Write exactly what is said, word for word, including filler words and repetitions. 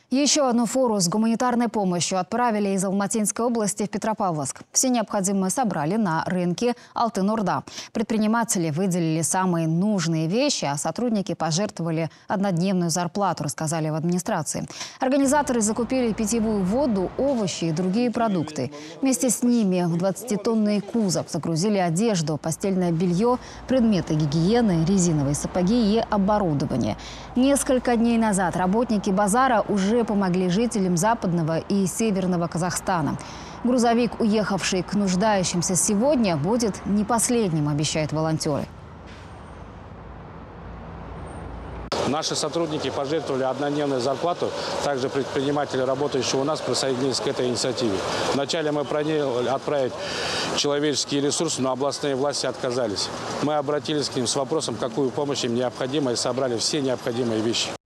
Еще одну фуру с гуманитарной помощью отправили из Алматинской области в Петропавловск. Все необходимое собрали на рынке Алтын-Орда. Предприниматели выделили самые нужные вещи, а сотрудники пожертвовали однодневную зарплату, рассказали в администрации. Организаторы закупили питьевую воду, овощи и другие продукты. Вместе с ними в двадцатитонный кузов загрузили одежду, постельное белье, предметы гигиены, резиновые сапоги и оборудование. Несколько дней назад работники базара уже помогли жителям Западного и Северного Казахстана. Грузовик, уехавший к нуждающимся сегодня, будет не последним, обещают волонтеры. Наши сотрудники пожертвовали однодневную зарплату. Также предприниматели, работающие у нас, присоединились к этой инициативе. Вначале мы планировали отправить человеческие ресурсы, но областные власти отказались. Мы обратились к ним с вопросом, какую помощь им необходима, и собрали все необходимые вещи.